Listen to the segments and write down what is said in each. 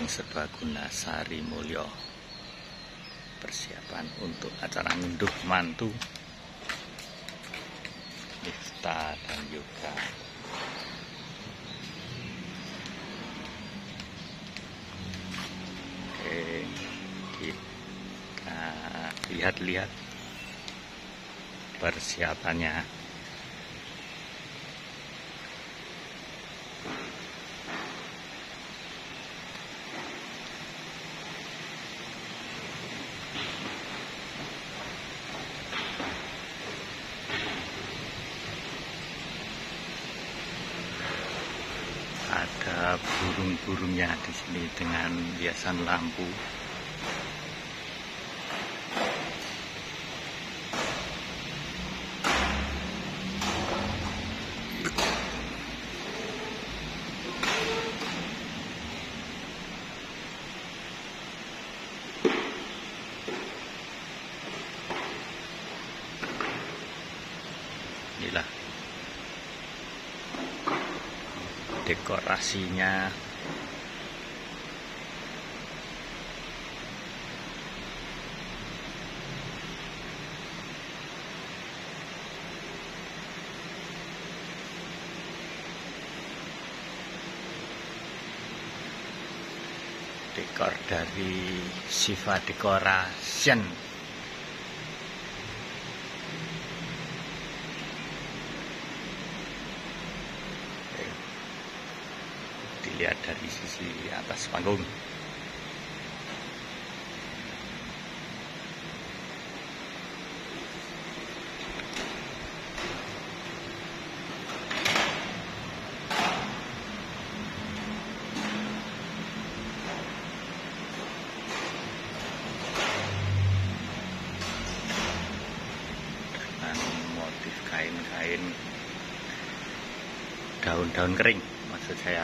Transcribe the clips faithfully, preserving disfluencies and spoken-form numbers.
Serbaguna Sari Mulyo. Persiapan untuk acara ngunduh mantu Miftah dan Yoga. Oke, kita lihat-lihat persiapannya. Ada burung-burungnya di sini dengan hiasan lampu. Inilah dekorasinya. Dekor dari Siva Decoration. Dilihat dari sisi atas panggung. Dengan motif kain-kain, daun-daun kering maksud saya.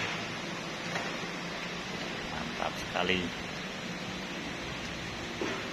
Mantap sekali.